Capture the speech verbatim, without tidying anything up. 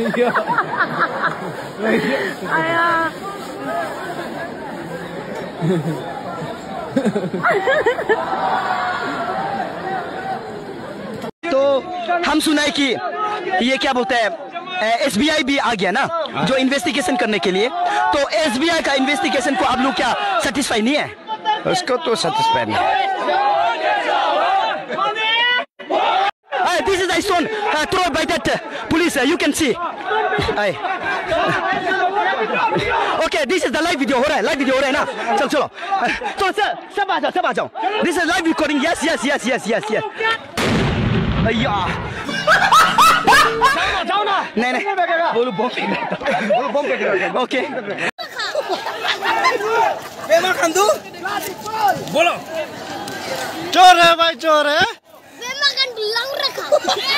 आया तो हम सुना है कि ये क्या बोलते हैं, एस बी आई भी आ गया ना जो इन्वेस्टिगेशन करने के लिए। तो एस बी आई का इन्वेस्टिगेशन को आप लोग क्या सेटिस्फाई नहीं है? उसको तो सेटिस्फाई नहीं। This is a stone uh, thrown by that uh, police. Uh, you can see. Hey. Okay, this is the live video. हो रहा है, live video हो रहा है ना? चलो चलो. चलो सर, सब आ जाओ, सब आ जाओ. This is live recording. Yes, yes, yes, yes, yes, yes. अय्या. जाओ ना, जाओ ना. नहीं नहीं. बोलो बम फेंक. बोलो बम फेंक. Okay. बेमा खंडू. बोलो. चोर है भाई, चोर है. लंग रखा